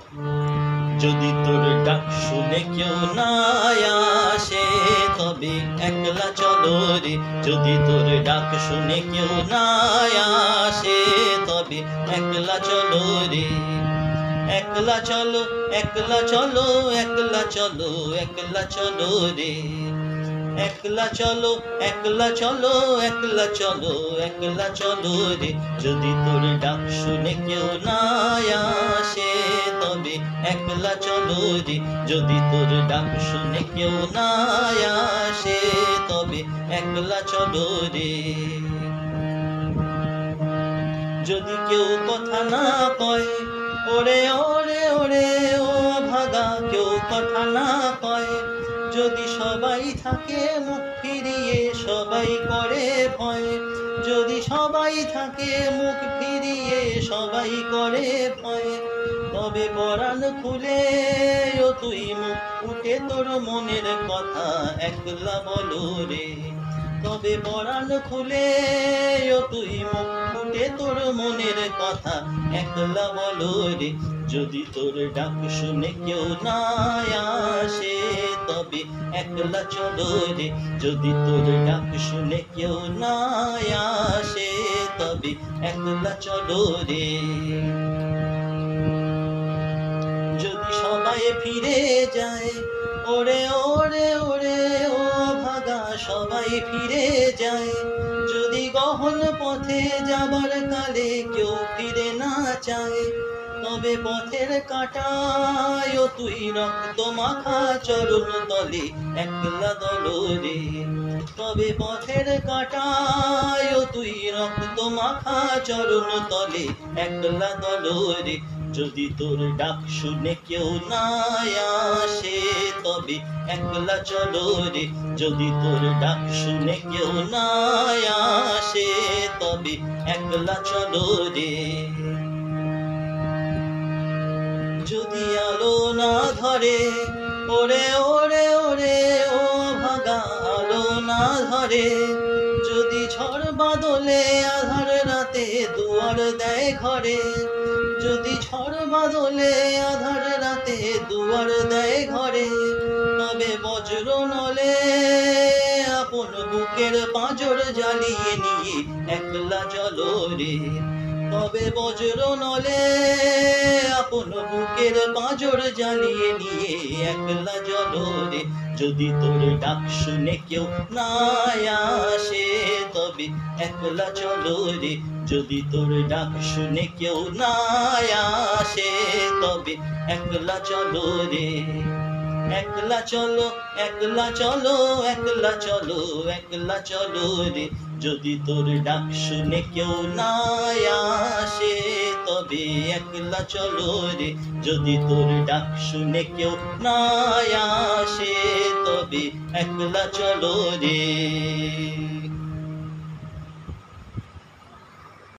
যদি তোর ডাক শুনে কেউ না আসে তবে একলা চলো রে। যদি তোর ডাক শুনে কেউ না আসে তবে একলা চলো রে। একলা চলো, একলা চলো, একলা চলো, একলা চলো রে। একলা চলো, একলা চলো, একলা চলো, একলা চলো রে। যদি তোর ডাক শুনে কেউ না আসে তবে একলা চলো রে। যদি তোর ডাক শুনে কেউ না আসে তবে একলা চলো রে। যদি কেউ কথা না কয়, ওরে ওরে ওরে ও ভাগা, কেউ কথা না কয়, যদি সবাই থাকে মুখ ফিরিয়ে সবাই করে ভয়, যদি সবাই থাকে মুখ ফিরিয়ে সবাই করে ভয়, তবে পরাণ খুলে ও তুই মুখ উঠে তোর মনের কথা একলা বলো রে। তবে পরাণ খুলে ও তুই মুখ উঠে তোর মনের কথা একলা বলো রে। যদি তোর ডাক শুনে কেউ না আসে তবে একলা চলো রে। যদি তোর ডাক শুনে কেউ না আসে তবে একলা চলো রে। যদি সবাই ফিরে যায়, ওরে ওরে ওরে ও ভাগা, সবাই ফিরে যায়, যদি গহন পথে যাবার কালে কেউ ফিরে না চায়, তবে পথের কাঁটায় ও তুই রক্ত মাখা চরণ তলে একলা দলো রে। তবে পথের কাঁটায় ও তুই রক্ত মাখা চরণ তলে একলা দলো রে। যদি তোর ডাক শুনে কেউ না আসে তবে একলা চলো রে। যদি তোর ডাক শুনে কেউ না আসে তবে একলা চলো রে। যদি আলো না ধরে, ওরে ওরে ওরে ও ভাগা, আলো না ধরে, যদি ঝড় বাদলে আধার রাতে দুয়ার দেয় ঘরে, যদি ঝড় বাদলে আধার রাতে দুয়ার দেয় ঘরে, তবে বজ্র নলে আপন বুকের পাঁজর জ্বালিয়ে নিয়ে একলা চলো রে। তবে বজ্র নলে আপন বুকের পাঁজর জ্বালিয়ে নিয়ে একলা চলো রে। যদি তোর ডাক শুনে কেউ না আসে তবে একলা চলো রে। যদি তোর ডাক শুনে কেউ না আসে তবে একলা চলো রে। একলা চলো, একলা চলো, একলা চলো, একলা চলো রে। যদি তোর ডাক শুনে কেউ না আসে তবে একলা চলো রে। যদি তোর ডাক শুনে কেউ না আসে তবে একলা চলো রে।